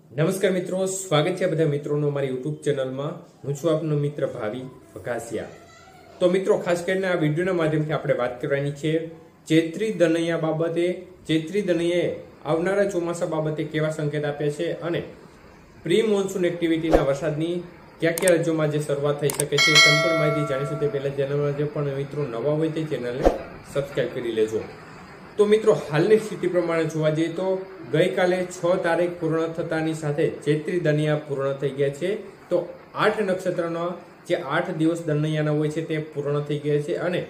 નમસ્કાર મિત્રો, સ્વાગત છે બધા મિત્રોનો અમારી યુટ્યુબ ચેનલમાં। હું છું આપનો મિત્ર ભાવિ વઘાસિયા। તો મિત્રો, ખાસ કરીને આ વિડીયોના માધ્યમથી આપણે વાત કરવાની છે ચૈત્રી દનૈયા બાબતે। ચૈત્રી દનૈયાએ આવનારા ચોમાસા બાબતે કેવા સંકેત આપ્યા છે અને પ્રી મોન્સૂન એક્ટિવિટીના વરસાદની કયા કયા રાજ્યોમાં જે શરૂઆત થઈ શકે છે સંપૂર્ણ માહિતી જાણીશું। તે પહેલા ચેનલમાં જે પણ મિત્રો નવા હોય તે ચેનલને સબસ્ક્રાઇબ કરી લેજો। તો મિત્રો, હાલની સ્થિતિ પ્રમાણે જોવા જઈએ તો ગઈકાલે 6 તારીખ પૂર્ણ થતાની સાથે ચૈત્રી દનૈયા પૂર્ણ થઈ ગયા છે। તો 8 નક્ષત્રના જે 8 દિવસ દનૈયાના હોય છે તે પૂર્ણ થઈ ગયા છે અને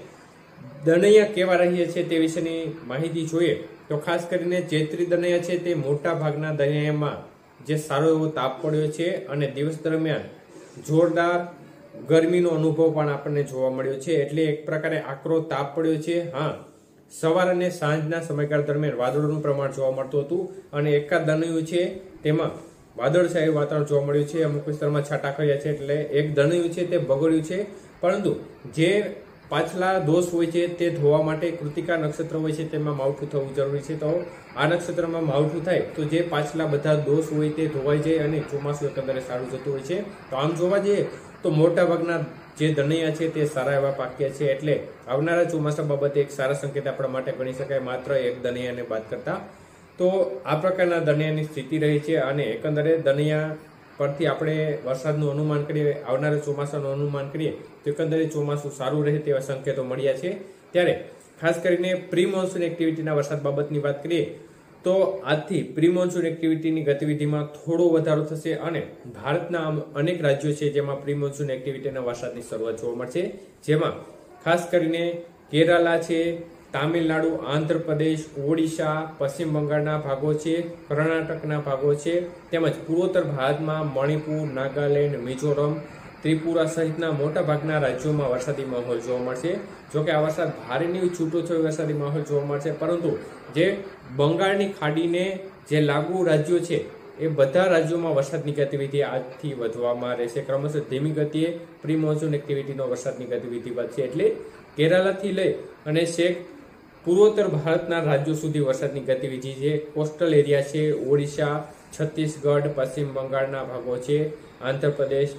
દનૈયા કેવા રહ્યા છે તે વિશેની માહિતી જોઈએ તો ખાસ કરીને ચૈત્રી દનૈયા છે તે મોટા ભાગના દનૈયામાં જે સારો એવો તાપ પડ્યો છે અને દિવસ દરમિયાન જોરદાર ગરમીનો અનુભવ પણ આપણને જોવા મળ્યો છે। એટલે એક પ્રકારે આકરો તાપ પડ્યો છે। હા, સવાર અને સાંજના સમયગાળા દરમિયાન વાદળોનું પ્રમાણ જોવા મળતું હતું અને એકાદ દનૈયું છે તેમાં વાદળછાયું વાતાવરણ જોવા મળ્યું છે। અમુક વિસ્તારમાં છાંટા કર્યા છે એટલે એક દનૈયું છે તે બગડ્યું છે, પરંતુ જે પાછલા દોષ હોય છે તે ધોવા માટે કૃતિકા નક્ષત્ર હોય છે તેમાં માવઠું થવું જરૂરી છે। તો આ નક્ષત્રમાં માવઠું થાય તો જે પાછલા બધા દોષ હોય તે ધોવાઈ જાય અને ચોમાસું એકંદરે સારું જતું હોય છે। તો આમ જોવા જઈએ તો મોટા ભાગના જે દનૈયા છે તે સારા એવા પાક્યા છે, એટલે આવનારા ચોમાસા બાબતે એક સારા સંકેત આપણા માટે ગણી શકાય, માત્ર એક દનૈયાને બાદ કરતા। તો આ પ્રકારના દનૈયાની સ્થિતિ રહી છે અને એકંદરે દનૈયા પરથી આપણે વરસાદનું અનુમાન કરીએ, આવનારા ચોમાસાનું અનુમાન કરીએ તો એકંદરે ચોમાસું સારું રહે તેવા સંકેતો મળ્યા છે। ત્યારે ખાસ કરીને પ્રી મોન્સૂન એક્ટિવિટીના વરસાદ બાબતની વાત કરીએ તો આજથી પ્રી મોન્સૂન એક્ટિવિટીની ગતિવિધિમાં થોડો વધારો થશે અને ભારતના અનેક રાજ્યો છે જેમાં પ્રી મોન્સૂન એક્ટિવિટીના વરસાદની શરૂઆત જોવા મળશે, જેમાં ખાસ કરીને કેરાલા છે, તામિલનાડુ, આંધ્રપ્રદેશ, ઓડિશા, પશ્ચિમ બંગાળના ભાગો છે, કર્ણાટકના ભાગો છે, તેમજ પૂર્વોત્તર ભારતમાં મણિપુર, નાગાલેન્ડ, મિઝોરમ, ત્રિપુરા સહિતના મોટા ભાગના રાજ્યોમાં વરસાદી માહોલ જોવા મળશે। જોકે આ વરસાદ ભારે નહીં, છૂટોછવાયો વરસાદી માહોલ જોવા મળશે, પરંતુ જે બંગાળની ખાડીને જે લાગુ રાજ્યો છે એ બધા રાજ્યોમાં વરસાદની ગતિવિધિ આજથી વધવામાં રહેશે। ક્રમશઃ ધીમી ગતિએ પ્રી મોન્સૂન એક્ટિવિટીનો વરસાદની ગતિવિધિ વધશે, એટલે કેરાલાથી લઈ અને છેક પૂર્વોત્તર ભારતના રાજ્યો સુધી વરસાદની ગતિવિધિ છે। કોસ્ટલ એરિયા છે, ઓડિશા, છત્તીસગઢ, પશ્ચિમ બંગાળના ભાગો છે, આંધ્રપ્રદેશ,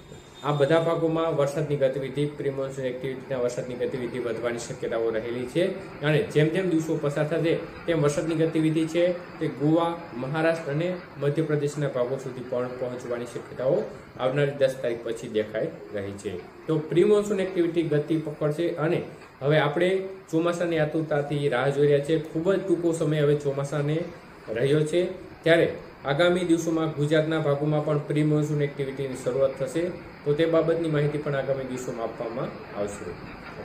આ બધા ભાગોમાં વરસાદની ગતિવિધિ પ્રી મોન્સૂન એક્ટિવિટીના વરસાદની ગતિવિધિ વધવાની શક્યતાઓ રહેલી છે અને જેમ જેમ દિવસો પસાર થશે તેમ વરસાદની ગતિવિધિ છે તે ગોવા, મહારાષ્ટ્ર અને મધ્યપ્રદેશના ભાગો સુધી પણ પહોંચવાની શક્યતાઓ આવનારી 10 તારીખ પછી દેખાઈ રહી છે। તો પ્રી મોન્સૂન એક્ટિવિટી ગતિ પકડશે અને હવે આપણે ચોમાસાની આતુરતાથી રાહ જોઈ રહ્યા છે। ખૂબ જ ટૂંકો સમય હવે ચોમાસાને રહ્યો છે, ત્યારે આગામી દિવસોમાં ગુજરાતના ભાગોમાં પણ પ્રી મોન્સૂન એક્ટિવિટીની શરૂઆત થશે। તો તે બાબતની માહિતી પણ આગામી દિવસોમાં આપવામાં આવશે।